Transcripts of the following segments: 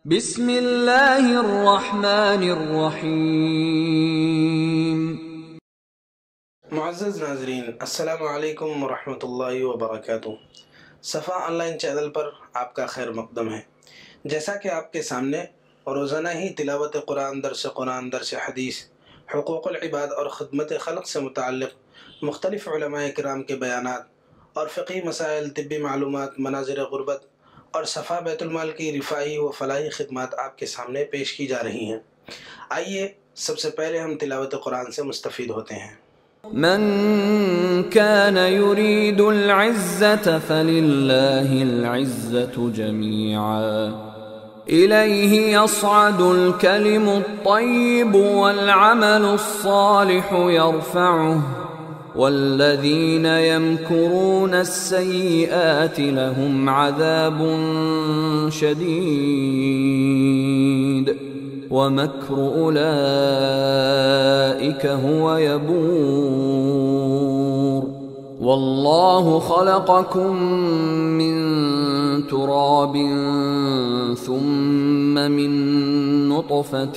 بسم الله الرحمن الرحیم۔ मुअज़्ज़ज़ नाज़रीन, अस्सलामु अलैकुम वरहमतुल्लाहि वबरकातुहू। सफ़ा ऑनलाइन चैनल पर आपका खैर मक़दम है। जैसा कि आपके सामने रोज़ाना ही तिलावत कुरान, दर्स हदीस, हुकूक़ुल इबाद और ख़िदमत ख़ल्क़ से मुतअल्लिक़ मुख्तलिफ़ उलमाए किराम के बयानात और फ़िक़ही मसाइल, तिब्बी मालूमात, मनाज़िर ग़ुरबत और सफ़ा बैतुल माल की रिफ़ाई व फ़लाही ख़िदमत आपके सामने पेश की जा रही हैं। आइए सबसे पहले हम तिलावत कुरान से मुस्तफ़ीद होते हैं। من كان يريد العزة فلله العزة جميعا إليه يصعد الكلم الطيب والعمل الصالح يرفعه والذين يمكرون السيئات لهم عذاب شديد ومكر أولئك هو يبور والله خلقكم من تراب ثم من نطفة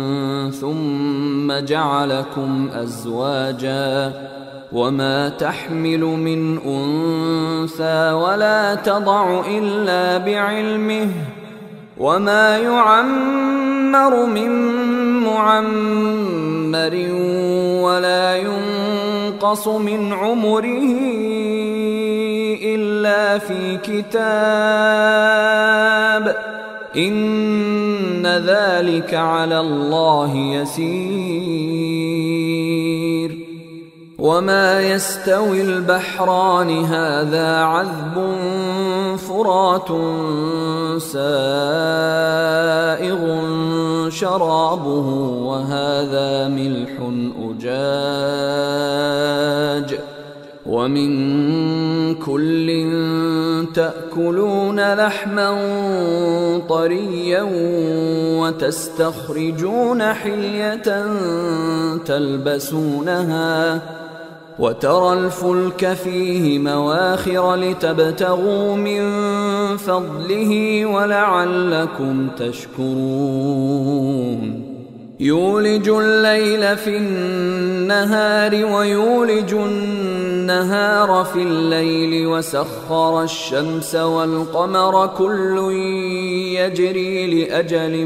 ثم جعلكم أزواجا وما تحمل من أنثى ولا تضع إلا بعلمه وما يعمر من معمر ولا ينقص من عمره إلا في كتاب إن ذلك على الله يسير وما يستوي البحران هذا عذب فرات سائغ شرابه وهذا ملح أجاج ومن كل تأكلون لحما طريا وتستخرجون حلية تلبسونها وترى الفلك فيه مواخر لتبتغوا من فضله ولعلكم تشكرون يولج الليل في النهار ويولج النهار في الليل وسخر الشمس والقمر كل يجري لأجل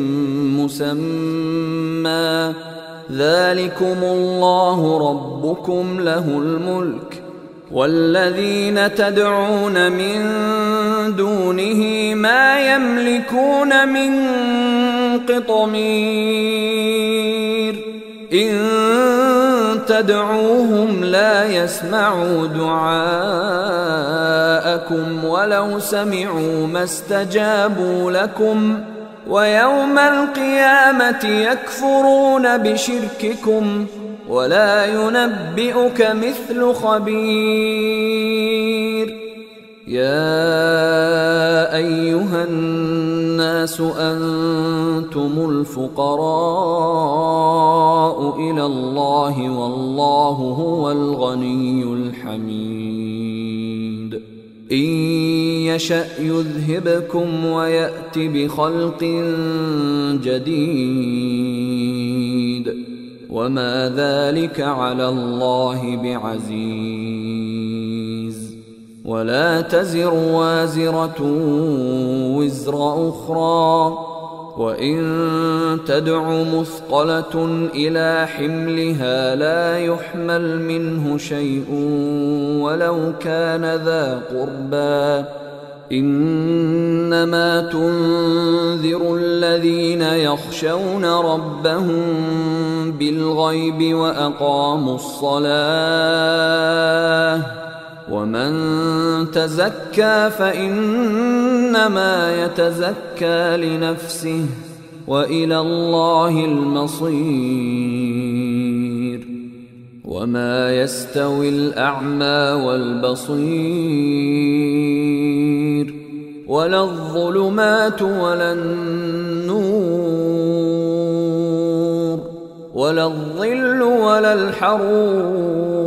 مسمى ذلكم الله ربكم له الملك والذين تدعون من دونه ما يملكون من قطمير إن تدعوهم لا يسمعوا دعاءكم ولو سمعوا ما استجابوا لكم ويوم القيامة يكفرون بشرككم ولا ينبئك مثل خبير يا أيها الناس أنتم الفقراء إلى الله والله هو الغني الحميد إن يشأ يذهبكم ويأت بخلق جديد وما ذلك على الله بعزيز ولا تزر وازرة وزر أخرى وإن تدع مثقلة إلى حملها لا يحمل منه شيء ولو كان ذا قربى إنما تنذر الذين يخشون ربهم بالغيب وأقاموا الصلاة ومن تزكى فإنما يتزكى لنفسه وإلى الله المصير وما يستوي الأعمى والبصير ولا الظلمات ولا النور ولا الظل ولا الحرور